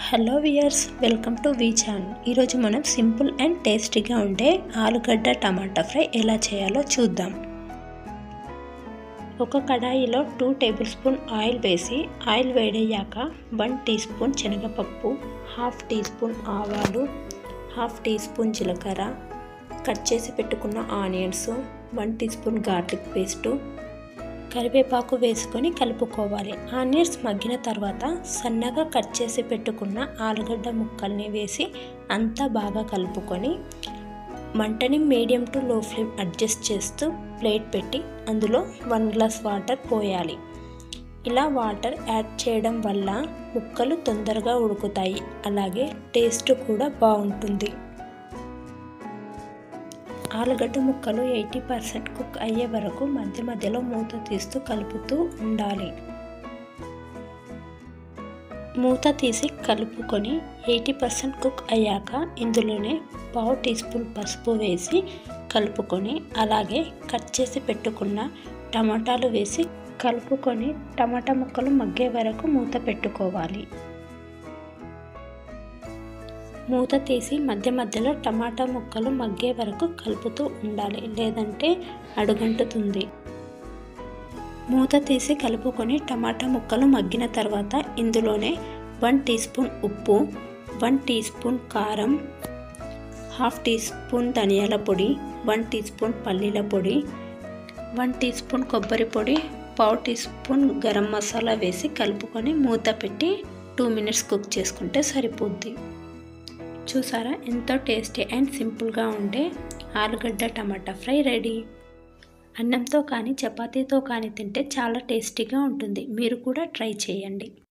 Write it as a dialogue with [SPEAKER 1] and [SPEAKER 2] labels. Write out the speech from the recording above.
[SPEAKER 1] Hello viewers, welcome to V channel. ఈరోజు మనం simple and టేస్టీగా ఉండే ఆలుగడ్డ టమాటా ఫ్రై ఎలా చేయాలో చూద్దాం. ఒక కడాయిలో 2 టేబుల్ స్పూన్ ఆయిల్ వేసి ఆయిల్ వేడయ్యాక 1 టీ స్పూన్ శనగపప్పు, 1/2 టీ స్పూన్ ఆవాలు, 1/2 టీ స్పూన్ జీలకర్ర, కట్ చేసి పెట్టుకున్న onions, 1 teaspoon garlic paste, కరివేపాకు వేసుకొని కలుపుకోవాలి. ఆనియన్స్ మగ్గిన తర్వాత సన్నగా కట్ చేసి పెట్టుకున్న ఆలుగడ్డ ముక్కల్ని వేసి అంతా బాగా కలుపుకొని మంటని medium to low flame adjust చేస్తూ ప్లేట్ పెట్టి అందులో 1 గ్లాస్ వాటర్ పోయాలి. ఇలా వాటర్ యాడ్ చేయడం వల్ల ముక్కలు తొందరగా ఉడుకుతాయి, అలాగే టేస్ట్ కూడా బాగుంటుంది. ఆలుగడ్డ ముక్కలు 80% కుక్ అయ్యే వరకు మధ్య మధ్యలో మూత తీస్తూ కలుపుతూ ఉండాలి. మూత తీసి కలుపుకొని 80% కుక్ అయ్యాక ఇందులోనే 1/2 టీ స్పూన్ పసుపు వేసి కలుపుకొని అలాగే కట్ చేసి పెట్టుకున్న టమాటాలు వేసి కలుపుకొని టమాటా ముక్కలు మగ్గే వరకు మూత పెట్టుకోవాలి. మూత తీసి మధ్య మధ్యలో టమాటా ముక్కలు మగ్గే వరకు కలుపుతూ ఉండాలి, లేదంటే అడుగంటుతుంది. మూత తీసి కలుపుకొని టమాటా ముక్కలు మగ్గిన తర్వాత ఇందులోనే 1 టీ స్పూన్ ఉప్పు, 1 టీ స్పూన్ కారం, 1/2 టీ స్పూన్ ధనియాల పొడి, 1 టీ స్పూన్ పల్లీల పొడి, 1 టీ స్పూన్ కొబ్బరి పొడి, 1/2 టీ స్పూన్ గరం మసాలా వేసి కలుపుకొని మూత పెట్టి 2 మినిట్స్ కుక్ చేసుకుంటే సరిపోద్ది. చూసారా, ఎంతో టేస్టీ అండ్ సింపుల్గా ఉండే ఆలుగడ్డ టమాటా ఫ్రై రెడీ. అన్నంతో కానీ చపాతీతో కానీ తింటే చాలా టేస్టీగా ఉంటుంది. మీరు కూడా ట్రై చేయండి.